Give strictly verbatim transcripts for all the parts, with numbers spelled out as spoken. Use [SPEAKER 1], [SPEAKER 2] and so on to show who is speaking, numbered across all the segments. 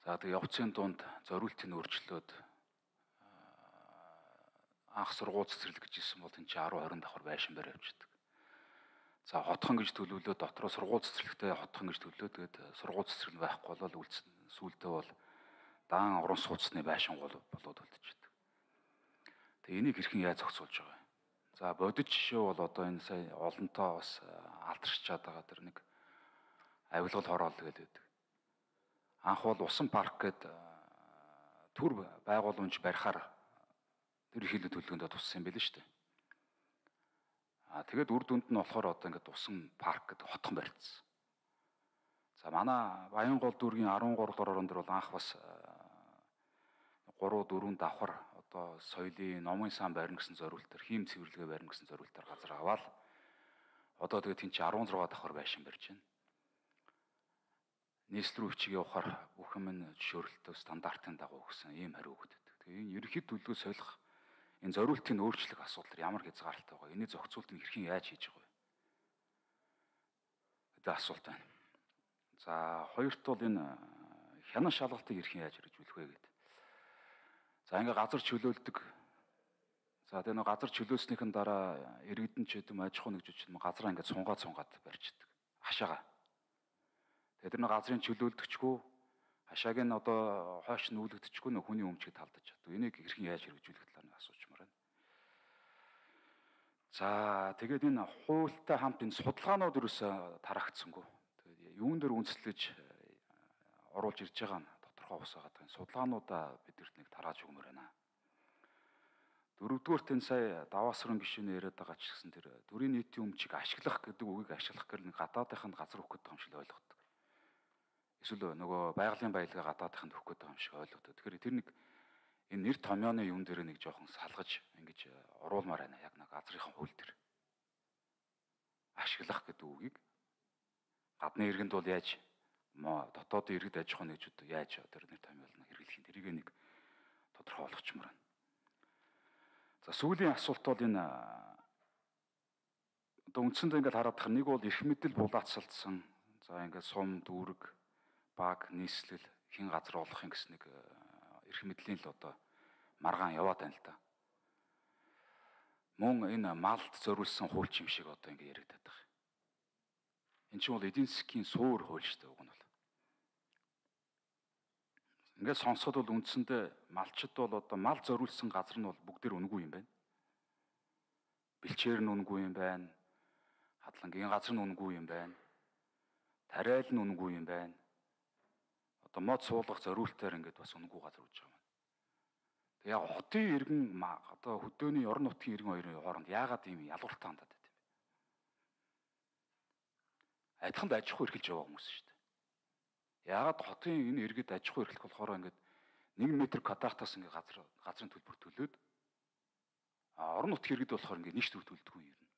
[SPEAKER 1] За тэгээ явцын дунд зориултыг нь өөрчлөөд анх сургууль цэцэрлэг гэж хэлсэн бол энэ чинь десять двадцать давхар байшин барь явждаг. За хотхон гэж төлөвлөө дотроо сургууль цэцэрлэгтэй хотхон гэж төлөвлөө тэгээд сургууль цэцэрлэг байхгүй бол үлдсэн сүүлдээ бол даан уран сууцны байшин болоод үлдчихэдэг. Тэгээ энийг хэрхэн яаж зохицуулж байгаа вэ? За бодит жишээ бол одоо энэ сая олонтоо бас алдаршчаад байгаа тэр нэг авилгал хороол гэдэг. Анх бол усан парк гэдэг төр байгууламж барихаар тэр их хилэд төлөвлөгөөнд туссан юм байл шүү дээ. Аа тэгээд үр дүнд нь болохоор одоо ингээд усан парк гэдэг хотхон барьцсан. За манай Баянгол дүүргийн арван гурав дугаар орон дээр бол анх бас гурав дөрвөн давхар одоо соёлын номын сан барина гэсэн зорилтоор хийм цэвэрлэгээ барина гэсэн зорилтоор газар аваад одоо тэгээд тийм чи десять шесть давхар байшин барьж байна. Нийслэл рүү хичээг явахаар бүх юм нь зөвшөөрөлтөө стандартын дагуу өгсөн ийм хариу өгдөг. Тэгээ энэ ерөнхийд төлөвлөгөө солих энэ зориултын өөрчлөх асуудал ямар хязгаартай байгаа. Энийг зохицуултыг хэрхэн яаж хийж байгаа вэ? Гэдэг асуулт байна. За хоёрт бол энэ хянан шалгалтыг хэрхэн яаж хэрэгжүүлэх вэ гэдэг. За ингээ газар чөлөөлдөг. За тэгээ нэг газар чөлөөснийхэн дараа иргэдэн ч гэдэм аж ахуй нэгжүүч юм газраа ингээ цунгаа цунгаад барьждаг. Хашаага. Тэгээ тэр нэг газрын чөлөөлдөгчгүй хашааг нь одоо хойш нүүлэгдэжгүй нөх хүний өмчгийг талдаж чаддаг. Энийг хэрхэн яаж хэрэгжүүлэх талаар нэг асуучмаар байна. За тэгээд энэ хуультай хамт энэ судалгаанууд юусаа тарагдсангүй. Тэгээд юун дээр үндэслэж оруулж ирж байгаа нь тодорхой ус байгаа. Энэ судалгаануудаа бидэрт нэг тарааж өгмөр байна. Дөрөвдүгээрт энэ сая даваасрын гишүүний яриад байгаа ч гэсэн тэр төрийн нийтийн өмчийг ашиглах гэдэг үгийг ашиглах гэл нэг гадаадынханд газар өгөх гэдэг юм шиг ойлгодог. Эсвэл нөгөө байгалийн баялгаа гадаадынханд өгөх гэдэг юм шиг ойлгодог. Тэгэхээр тэр нэг энэ нэр томьёоны юун дээр нэг жоохон салгаж ингэж оруулмаар байна. Яг нэг газрынхан хууль дээр ашиглах гэдэг үгийг гадны иргэнд бол яаж дотоодын иргэд аж ахуй нэгжүүд яаж тэр нэр томьёолно хэрэглэх юм тэрийг нэг тодорхой болгочмоор байна. За сүүлийн асуулт бол энэ одоо үндсэндээ ингээд хараад тах нэг бол эрх мэдэл булаацалдсан. За ингээд сум дүүрэг баг нийслэл хин газар олох юм гэсэн нэг эрх мэдлийн л одоо маргаан яваад байна л да. Мөн энэ малд зориулсан хуульч юм шиг одоо ингэ яригдаад байгаа. Энд чинь бол эдийн засгийн суур хууль шүү дээ уг нь бол. Ингээд сонсоход бол үндсэндээ малчид бол одоо мал зориулсан газар нь бол бүгдээр үнэгүй юм байна. Бэлчээр нь үнэгүй юм байна. Хадлангийн газар нь үнэгүй юм байна. Тариал нь үнэгүй юм байна. Одоо мод суулгах зориултаар ингээд бас үнэгүй газар үүж байгаа юм. Тэг яг хотын иргэн одоо хөдөөний орон нутгийн иргэн хоёрын хооронд яагаад ийм ялгууртай хандаад байт юм бэ? Адилхан аж ахуй эрхэлж яваа хүмүүс шүү дээ. Яагаад хотын энэ иргэд аж ахуй эрхлэх болохоор ингээд нэг метр квадратаас ингээд газар газрын төлбөр төлөөд орон нутгийн иргэд болохоор ингээд нэг төр төлдөг юм юм.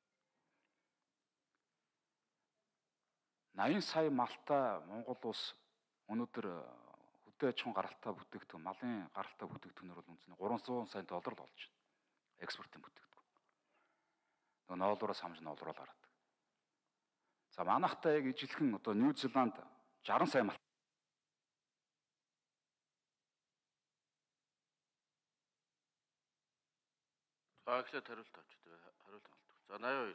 [SPEAKER 1] найман сая малтай Монгол улс өнөөдөр хөдөө аж ахуйн гаралтай бүтээгдэхүүн, малын гаралтай бүтээгдэхүүнээр бол үнэхээр гуравдугаар сая доллар л болж байна. Экспортын бүтээгдэхүүн. Нөгөө ноолуураас хамж ноолрол гараад. За манайхтай яг ижилхэн одоо Нью Зеланд сixty сая мал.
[SPEAKER 2] За эхлээд хариулт авч дээ. Хариулт авалт. За eighty-two.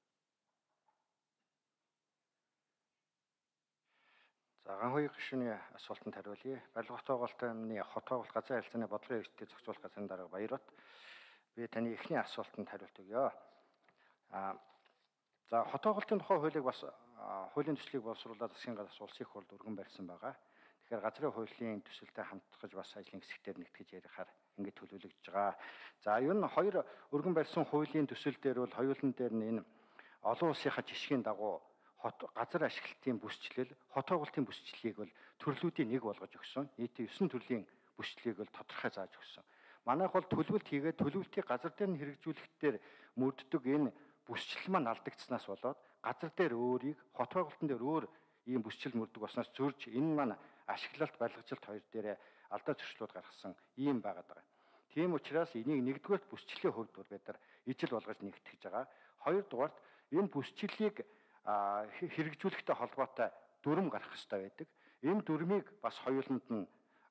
[SPEAKER 3] За ганхуугийн гишүүний асуултанд хариулъя. Барилга хот байгуулалтын амны хот байгуулалт газар харилцааны бодлогын эрхтээ зохицуулах газрын дарга Баярбат. Би таны эхний асуултанд хариулт өгье. А за хот байгуулалтын тухай хуулийг бас хуулийн төслийг боловсруулаад засгийн газраас улсын их хурлд өргөн барьсан байгаа. Тэгэхээр газрын хуулийн төсөлтэй хамтгаж бас ажлын хэсэгтэр нэгтгэж ярихаар ингээд төлөвлөгдөж байгаа. За ер нь хоёр өргөн барьсан хуулийн төсөл дээр бол хоёулын дээр нь энэ олон улсынхаа жишгийн дагуу хот газар ашиглалтын бүсчлэл, хот байгуулалтын бүсчлэлийг бол төрлүүдийн нэг болгож өгсөн. Нийтийн nine төрлийн бүсчлэлийг бол тодорхой зааж өгсөн. Манайх бол төлөвлөлт хийгээд төлөвлөлтийг газар дээр нь хэрэгжүүлэхдээ мөрддөг энэ бүсчлэл маань алдагдсанаас болоод газар дээр өөрийг, хот байгуулалтын дээр өөр ийм бүсчлэл мөрдөг болсноос зөрж энэ маань ашиглалт, барилгажилт хоёр дээрээ алдаа зөрчлүүд гаргасан ийм байгаад байгаа. Тийм учраас энийг нэгдүгээр бүсчлэлийн хувьд бол бид нар ижил болгож нэгтгэж байгаа. Хоёрдугаарт энэ бүсчлэлийг хэрэгжүүлэхтэй холбоотой дүрм гарах хэрэгтэй байдаг. Энэ дүрмийг бас хоёуланд нь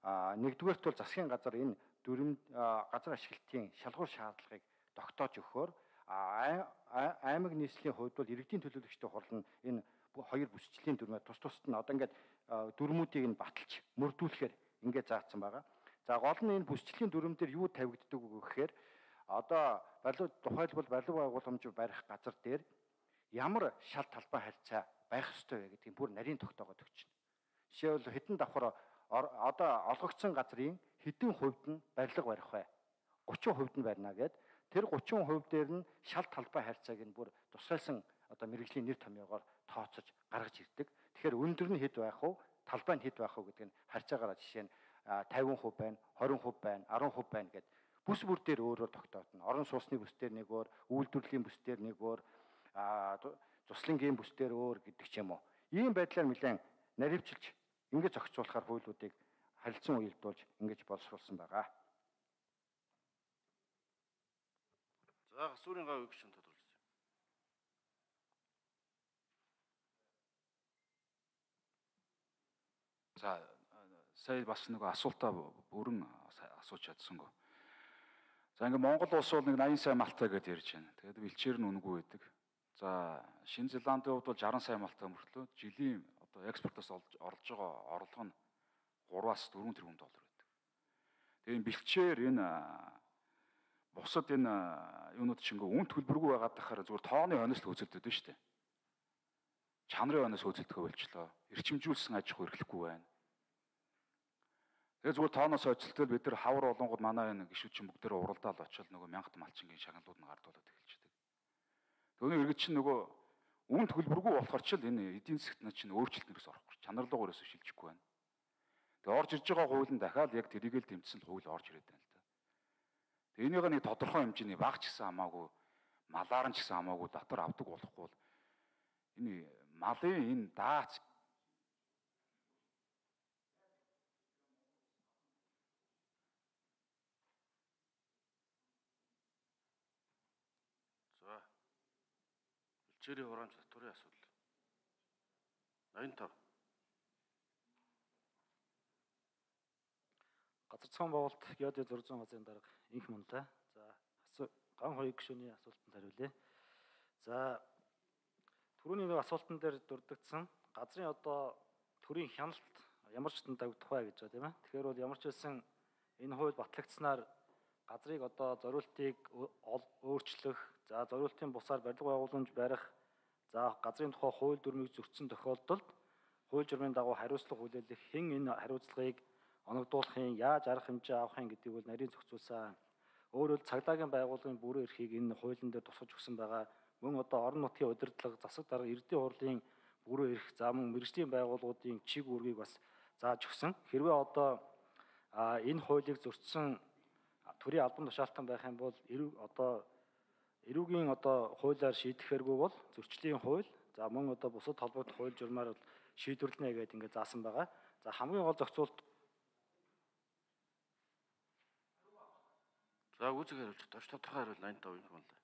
[SPEAKER 3] А нэгдүгээрт бол засгийн газар энэ дүрм газар ашиглалтын шалгуур шаардлагыг тогтоож өгөхөөр аймаг нийслэлийн хувьд бол иргэдийн төлөөлөгчдийн хурал нь энэ хоёр бүсчлийн дүрмээ тус тусад нь одоо ингээд дүрмүүдийг нь баталж мөрдүүлэхээр ингээд заасан байгаа. За гол нь энэ бүсчлийн дүрм дээр юу тавигддаг вэ гэхээр одоо барилга тухайлбал барилга байгууламж барих газар дээр ямар шал талбай харьцаа байх ёстой вэ гэдгийг бүр нарийн тогтоогоод өгч байна. Жишээлбэл хэдэн давхар одоо олгогдсон газрын хэдэн хувьд нь барилга барих вэ? гучин хувьд нь барина гэд тэр гучин хувь дээр нь шал талбай харьцааг нь бүр тусгайлсан одоо мэрэгжлийн нэр томьёогоор тооцож гаргаж ирдэг. Тэгэхээр өндөр нь хэд байх вэ? Талбай нь хэд байх вэ гэдэг нь харьцаагаараа жишээ нь тавин хувь байна, хорин хувь байна, арван хувь байна гэд бүс бүр дээр өөрөөр тогтоодно. Орон сууцны бүс дээр нэг өөр, үйлдвэрлэлийн бүс дээр нэг өөр, цуслангийн бүс дээр өөр гэдэг ч юм уу. Ийм байдлаар нэлээд наривчилж ингэж зохицуулахаар хуулиудыг харилцан уялдуулж ингэж боловсруулсан байгаа.
[SPEAKER 2] За гасуурын гав гишүүн тодорхойлсон.
[SPEAKER 1] За сая бас нэг асуултаа бүрэн асууж чадсангүй. За ингээ Монгол улс бол нэг наян сая малтай гэдээ ярьж байна. Тэгээд бэлчээр нь үнэгүй байдаг. За Шинэ Зеландын хувьд бол жаран сая малтай мөртлөө жилийн одоо экспортоос орлож байгаа орлого нь гураас дөрвөн тэрбум доллар байдаг. Тэгээд энэ бэлчээр энэ бусад энэ юунууд чингөө үн төлбөргүй байгаад тахаар зүгээр тооны хойноос л хөөцөлдөд нь шүү дээ. Чанарын хойноос хөөцөлдөхөө болчлоо. Эрчимжүүлсэн аж ахуй эрхлэхгүй байна. Тэгээ зүгээр тооноос хойцолтол бид нар хавар болонгод манай энэ гişүүдчин бүгдээр уралдаал очил нөгөө мянгат малчингийн шагналууд нь гардуулаад эхэлчихдэг. Түүний иргэд чинь нөгөө үн төлбөргүй болохоор ч л энэ эдийн засгт чинь өөрчлөлт нэрээс орохгүй. Чанарлуугаар өсөж шилжихгүй байна. Тэгээ орж ирж байгаа хууль нь дахиад яг тэрийг л дэмжсэн л хууль орж ирээд байна л да. Тэгээ энийгээ нэг тодорхой хэмжээний баг ч гэсэн хамаагүй, малаар нь ч гэсэн хамаагүй дотор авдаг болохгүй бол энэ малын энэ даац
[SPEAKER 2] За бэлчээрийн хураамж татварын асуудал. ноён тав.
[SPEAKER 4] Газар зохион байгуулалт геодын зураг зүйн газрын дарга инх мунлаа. За ган хоёр гишүүний асуултанд хариулъя. За түрүүний нэг асуултан дээр дурддагдсан газрын одоо төрийн хяналт ямар ч тань тавигдах вэ гэж байна тийм ээ. Тэгэхээр бол ямар ч байсан энэ хууль батлагдсанаар газрыг одоо зориултыг өөрчлөх, за зориултын бусаар барилга байгууламж барих, за газрын тухай хууль дүрмийг зөрчсөн тохиолдолд хууль журмын дагуу хариуцлага хүлээлгэх хэн энэ хариуцлагыг оногдуулахын, яаж арга хэмжээ авахын гэдгийг бол нарийн зохицуулсан. Өөрөөр цагдаагийн байгууллагын бүрэн эрхийг энэ хуулийн дээр тусгаж өгсөн байгаа. Мөн одоо орон нутгийн удирдлага, засаг дарга, эрдэнэ хурлын бүрэн эрх, за мөн мэргэжлийн байгууллагуудын чиг үүргийг бас зааж өгсөн. Хэрвээ одоо энэ хуулийг зөрчсөн төрийн албан тушаалтан байх юм бол одоо эрүүгийн одоо хуулиар шийдэхэргүй бол зөрчлийн хууль, за мөн одоо бусад холбогдох хууль журмаар бол шийдвэрлэнэ гэдэг ингээд заасан байгаа. За хамгийн гол зохицуулт
[SPEAKER 2] За үүсэг хариулж тооч тодорхой хариул ноён тав юм байна.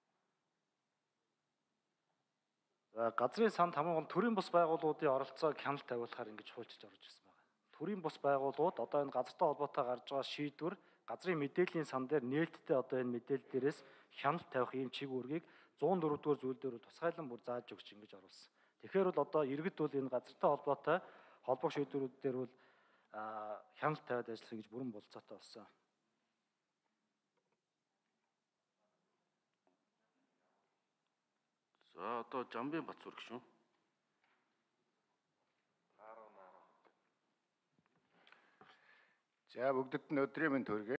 [SPEAKER 4] За газрын санд хамгийн гол төрийн бус байгууллагуудын оролцоог хяналт тавиулахаар ингэж хуульчилж орж ирсэн байна. Төрийн бус байгууллагууд одоо энэ газартай холбоотой гарч байгаа шийдвэр газрын мэдээллийн сан дээр нээлттэй одоо энэ мэдээлэл дээрээс хяналт тавих ийм чиг үүргийг зуун дөрөв дугаар зүйл дээр тусгайлан бүр зааж өгч ингэж оруулсан. Тэгэхээр бол одоо иргэд бол энэ газартай холбоотой холбоо шийдвэрүүд дээр бол хяналт тавиад ажиллах гэж бүрэн болцоотой болсон.
[SPEAKER 2] За одоо Жамбын Батцуур гишүүн.
[SPEAKER 5] За бүгдд нь өдрийн мэнд хүргэе.